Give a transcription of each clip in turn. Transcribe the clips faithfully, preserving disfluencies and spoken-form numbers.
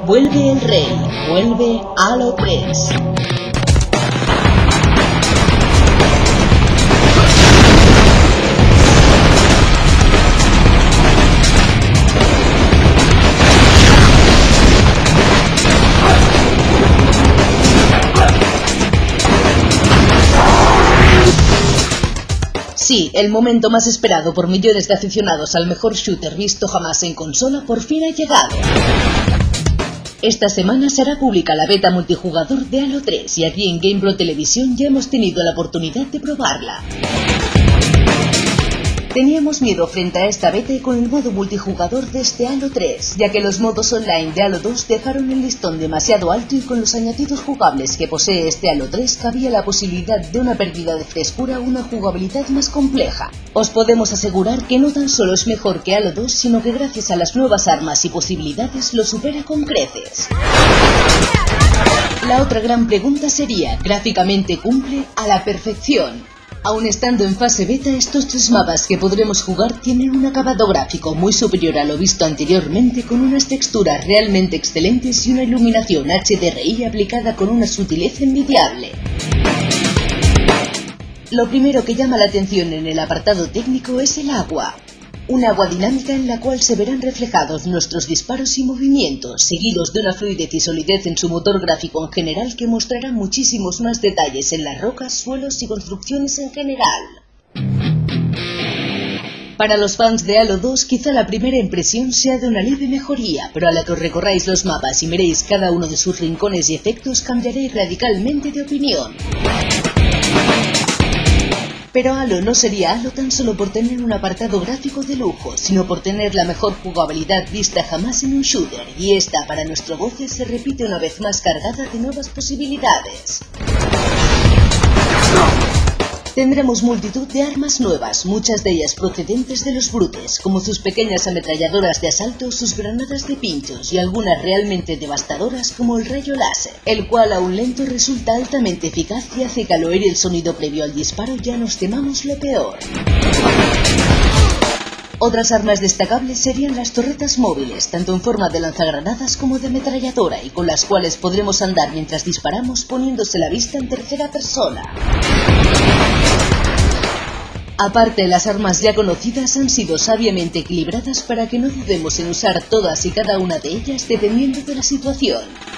Vuelve el rey, vuelve Halo tres. Sí, el momento más esperado por millones de aficionados al mejor shooter visto jamás en consola por fin ha llegado. Esta semana será pública la beta multijugador de Halo tres y aquí en GamePro Televisión ya hemos tenido la oportunidad de probarla. Teníamos miedo frente a esta beta con el modo multijugador de este Halo tres, ya que los modos online de Halo dos dejaron el listón demasiado alto y con los añadidos jugables que posee este Halo tres cabía la posibilidad de una pérdida de frescura o una jugabilidad más compleja. Os podemos asegurar que no tan solo es mejor que Halo dos, sino que gracias a las nuevas armas y posibilidades lo supera con creces. La otra gran pregunta sería, ¿gráficamente cumple a la perfección? Aún estando en fase beta, estos tres mapas que podremos jugar tienen un acabado gráfico muy superior a lo visto anteriormente, con unas texturas realmente excelentes y una iluminación H D R I aplicada con una sutileza envidiable. Lo primero que llama la atención en el apartado técnico es el agua. Un agua dinámica en la cual se verán reflejados nuestros disparos y movimientos, seguidos de una fluidez y solidez en su motor gráfico en general que mostrará muchísimos más detalles en las rocas, suelos y construcciones en general. Para los fans de Halo dos quizá la primera impresión sea de una leve mejoría, pero a la que recorráis los mapas y miréis cada uno de sus rincones y efectos cambiaréis radicalmente de opinión. Pero Halo no sería Halo tan solo por tener un apartado gráfico de lujo, sino por tener la mejor jugabilidad vista jamás en un shooter, y esta para nuestro goce se repite una vez más cargada de nuevas posibilidades. Tendremos multitud de armas nuevas, muchas de ellas procedentes de los brutes, como sus pequeñas ametralladoras de asalto, sus granadas de pinchos y algunas realmente devastadoras como el rayo láser, el cual aún lento resulta altamente eficaz y hace que al oír el sonido previo al disparo ya nos temamos lo peor. Otras armas destacables serían las torretas móviles, tanto en forma de lanzagranadas como de ametralladora, y con las cuales podremos andar mientras disparamos poniéndose la vista en tercera persona. Aparte, las armas ya conocidas han sido sabiamente equilibradas para que no dudemos en usar todas y cada una de ellas dependiendo de la situación.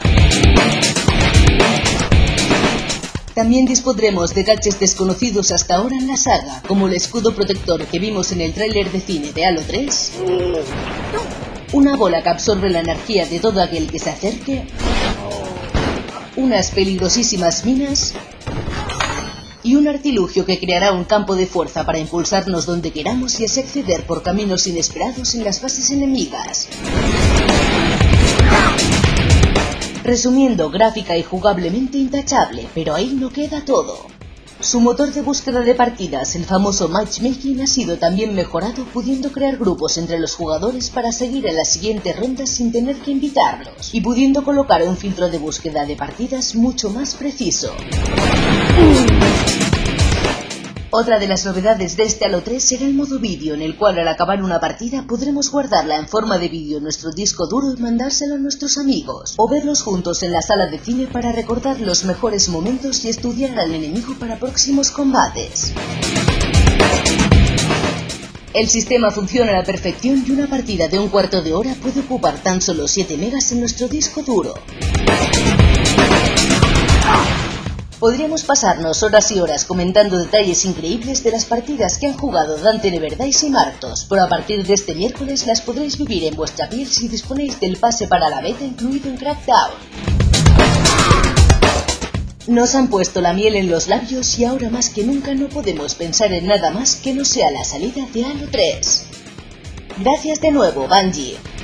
También dispondremos de gadgets desconocidos hasta ahora en la saga, como el escudo protector que vimos en el tráiler de cine de Halo tres, una bola que absorbe la energía de todo aquel que se acerque, unas peligrosísimas minas y un artilugio que creará un campo de fuerza para impulsarnos donde queramos y así acceder por caminos inesperados en las fases enemigas. Resumiendo, gráfica y jugablemente intachable, pero ahí no queda todo. Su motor de búsqueda de partidas, el famoso matchmaking, ha sido también mejorado, pudiendo crear grupos entre los jugadores para seguir a las siguientes rondas sin tener que invitarlos, y pudiendo colocar un filtro de búsqueda de partidas mucho más preciso. Otra de las novedades de este Halo tres será el modo vídeo, en el cual al acabar una partida podremos guardarla en forma de vídeo en nuestro disco duro y mandárselo a nuestros amigos, o verlos juntos en la sala de cine para recordar los mejores momentos y estudiar al enemigo para próximos combates. El sistema funciona a la perfección y una partida de un cuarto de hora puede ocupar tan solo siete megas en nuestro disco duro. Podríamos pasarnos horas y horas comentando detalles increíbles de las partidas que han jugado Dante Neverdice y Martos, pero a partir de este miércoles las podréis vivir en vuestra piel si disponéis del pase para la beta incluido en Crackdown. Nos han puesto la miel en los labios y ahora más que nunca no podemos pensar en nada más que no sea la salida de Halo tres. Gracias de nuevo, Bungie.